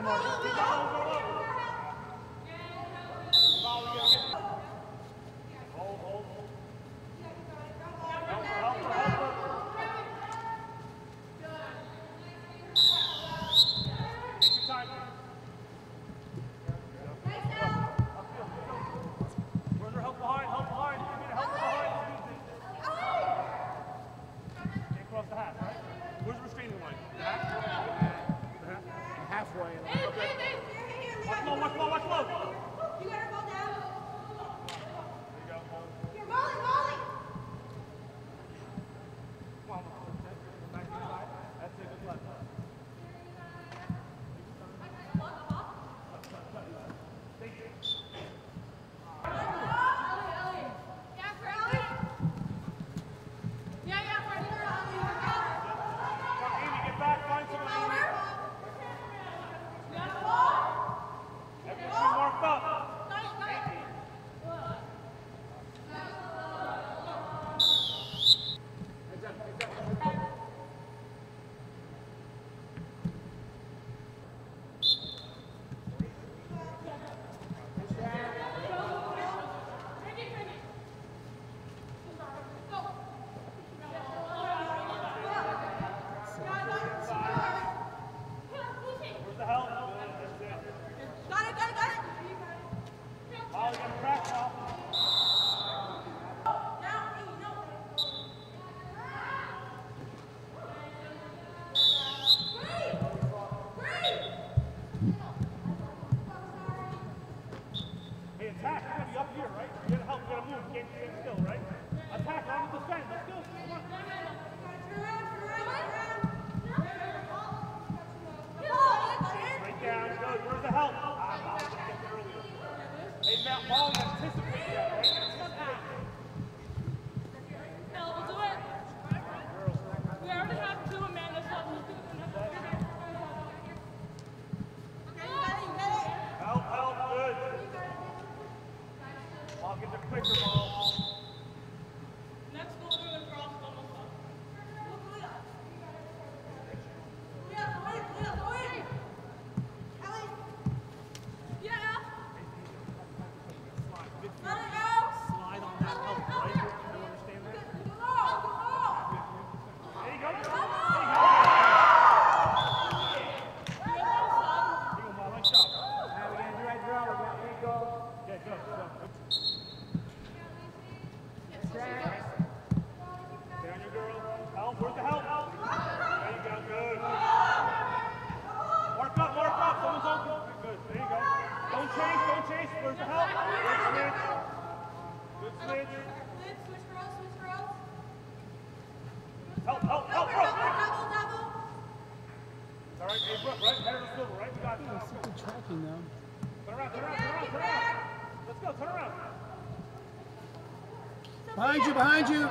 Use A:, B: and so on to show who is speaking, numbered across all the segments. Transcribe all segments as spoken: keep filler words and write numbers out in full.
A: Behind you, behind you.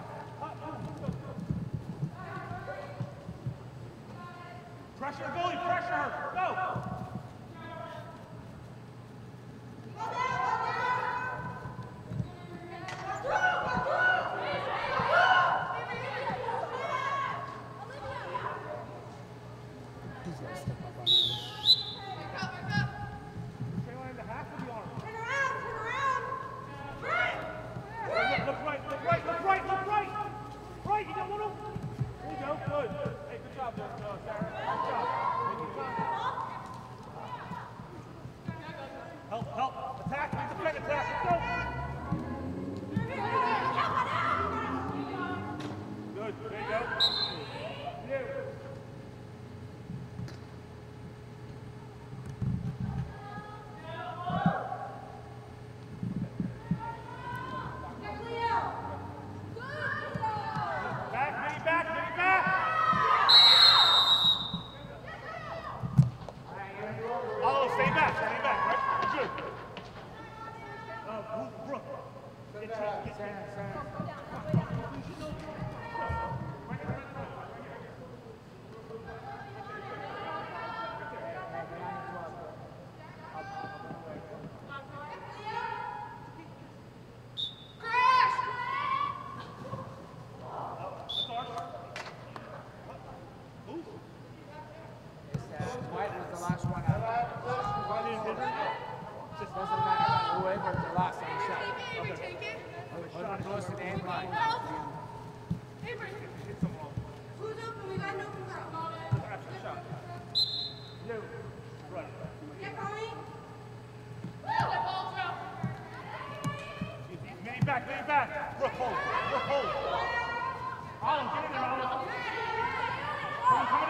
B: Pressure the goalie, pressure her. Go.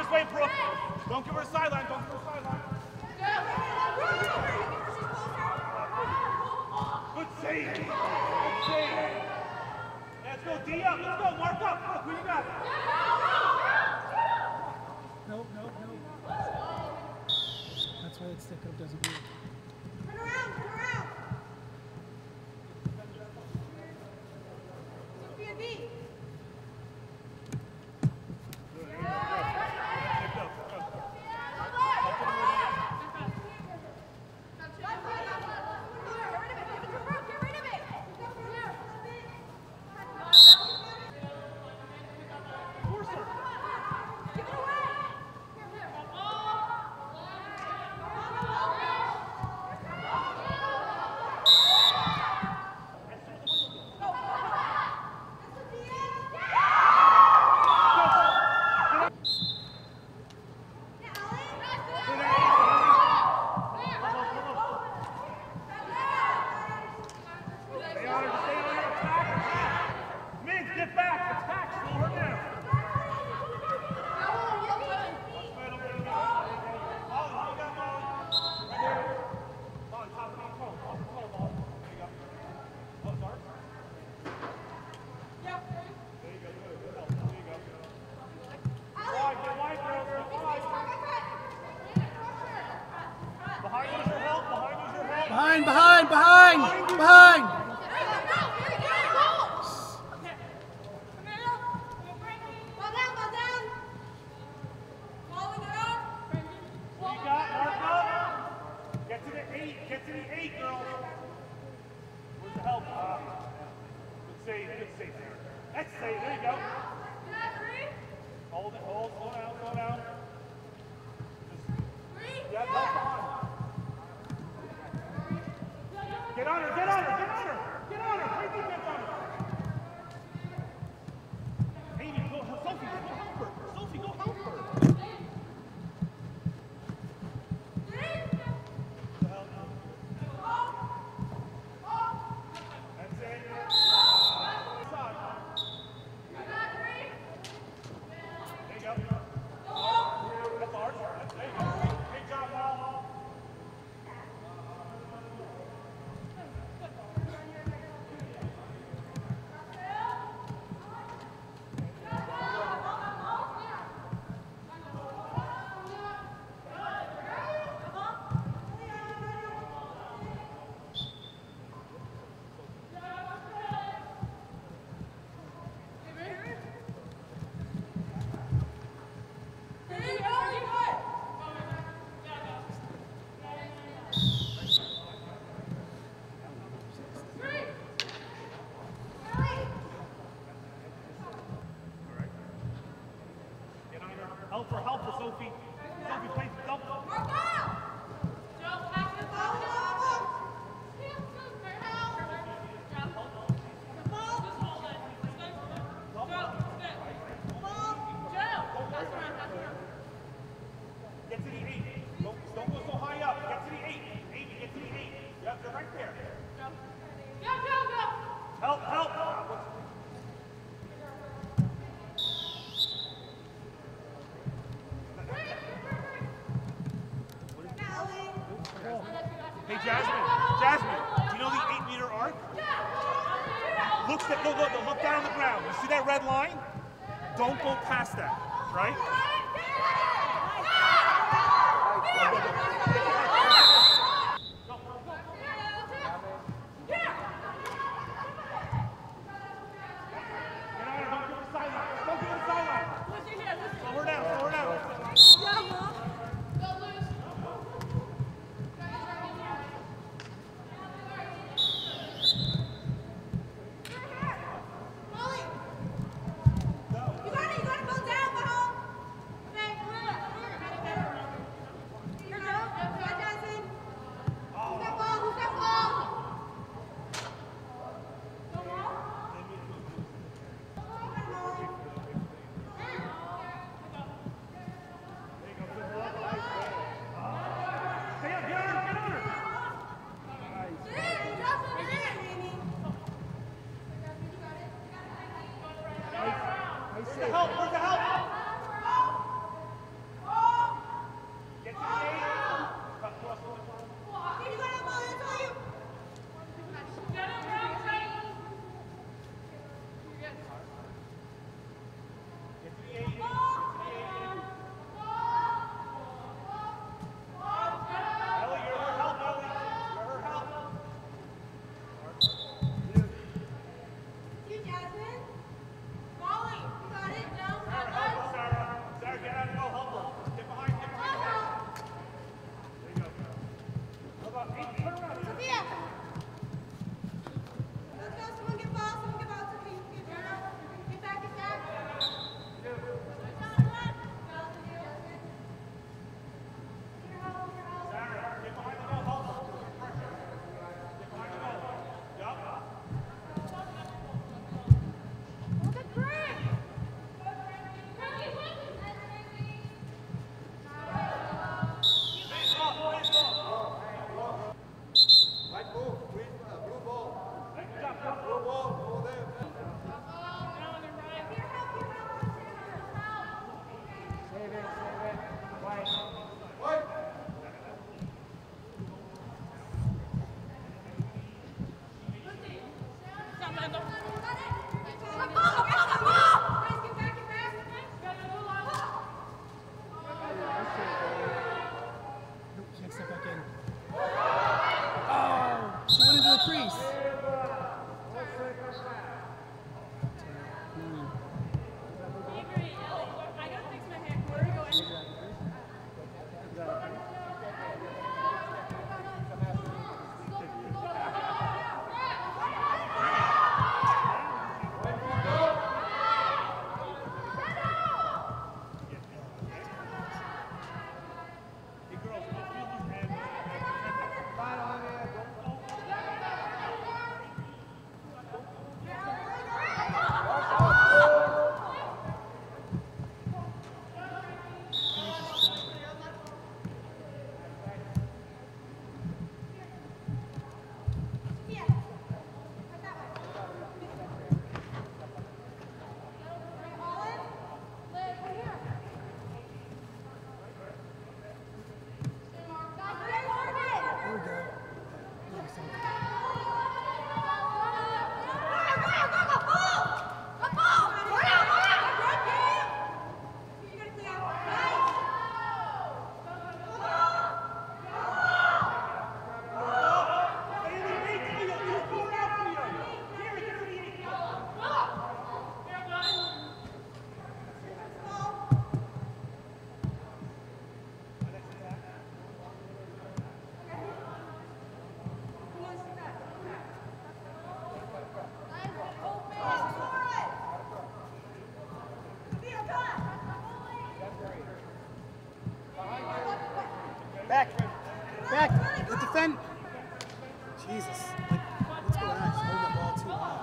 B: This way, Brooke. Don't give her a sideline. Don't give her a sideline. Good save. Good save. Let's go, D up. Let's go. Mark up. Brooke, who you got?
A: Nope, nope, nope. That's why that stick up doesn't work.
C: Turn around, turn around. Sophia B.
A: Behind, behind, behind, behind.
B: Get to the eight. Get to the eight, girls. Where's the help? Uh, good save. Good save there. That's save. There you go. Hold it. Hold. Slow down. Slow down. Just, yeah, help behind. Get on her. Get on her. Get on her. Get on her. Play defense on her. Amy, go. Sophie, go help her. Sophie, go help her. Help her, help her, Sophie. Sophie, play double. Get to the eight. Don't, don't go so high up. Get to the eight. Amy, get to the eight. Yep, they're right there. Help, help. Hey, Jasmine, Jasmine, do you know the eight meter arc? Look, look, look, look, look down on the ground. You see that red line? Don't go past that, right?
A: Back. Back. The defend. Jesus. Like, let's go out. Just hold the ball too long.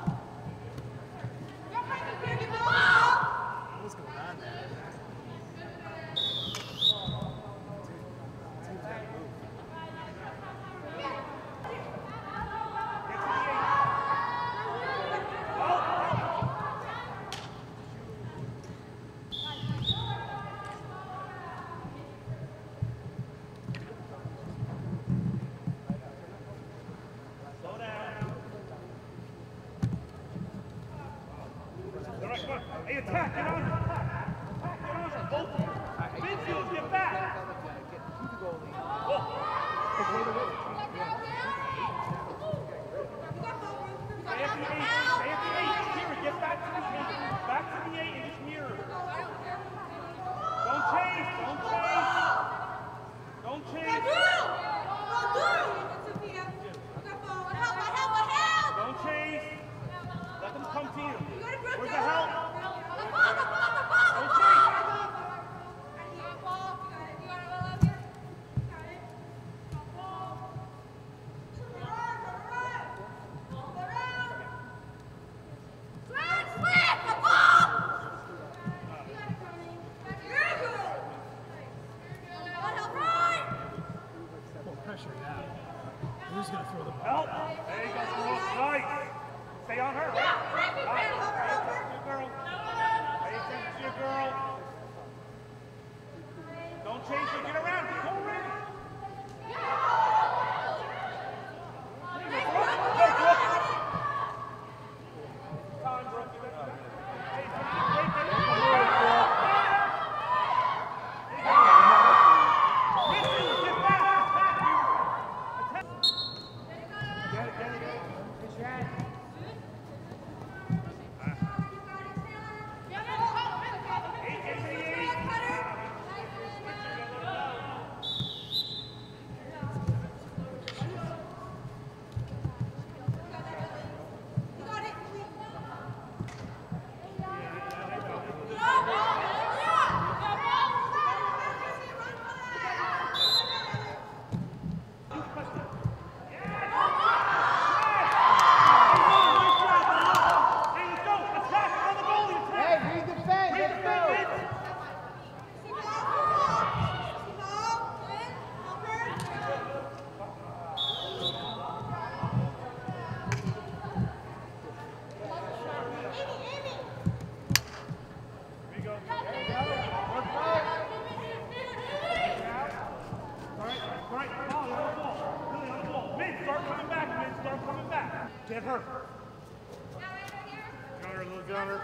A: What's going on there?
B: Hey, attack, get on her, attack. Attack, get on her, both of you. Midfield, get back. Oh. Stay at the eight, stay at the eight. Mirror, get back to the eight. Back to the eight and just mirror. Don't chase, don't chase. Don't chase. Don't chase. Let them come to you. Where's the help? Don't chase.
A: Pressure now. Who's going to throw the ball?
B: Help. There you go, girl. Nice. Stay on her. Nice. Pay attention to your girl. Pay attention to your girl. Don't chase her. Get around. Go around. Time, bro. Get her. Got her, little gunner.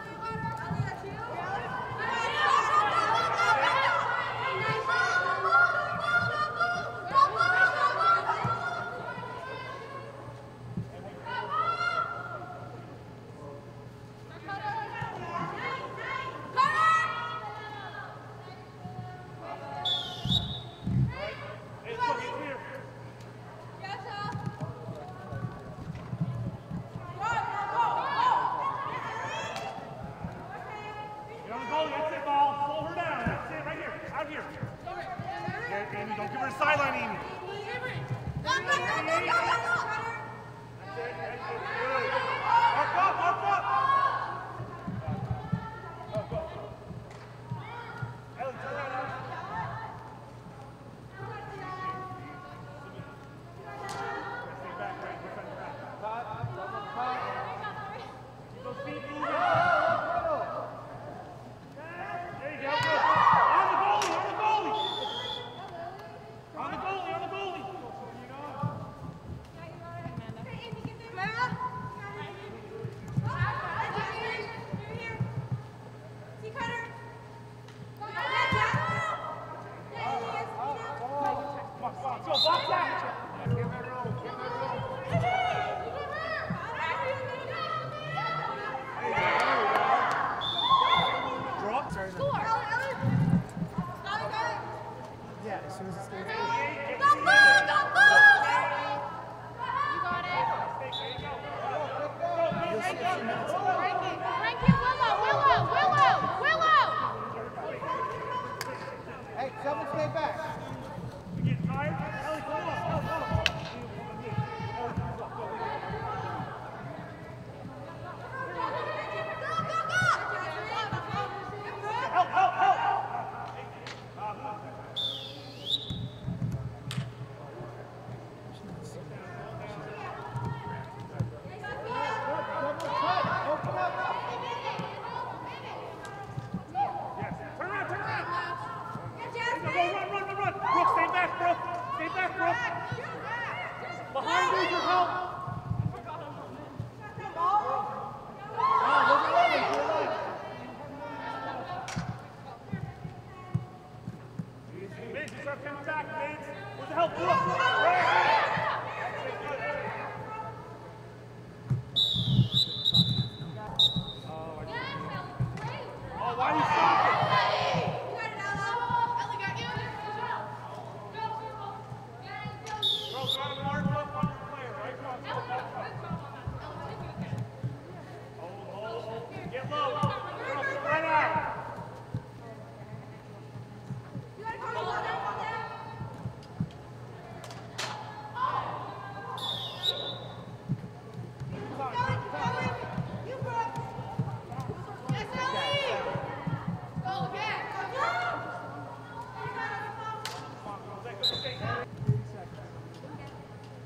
B: Amy, don't give her a sideline, Amy. That's it, that's it, good. Up, up, up, up. Go, go. Ellen, turn around, Ellen. Stay back, right, defend back. Keep those feet moving. There you go, good. On the goalie, on the goalie. On the goalie, on the goalie!
A: Someone stay back.
B: You get tired? Ellie, come on. Ellie, come on. Ellie, come on. Go, go, go. Help, help, help!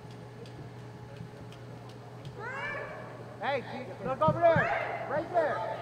A: Hey, look over there. Right there.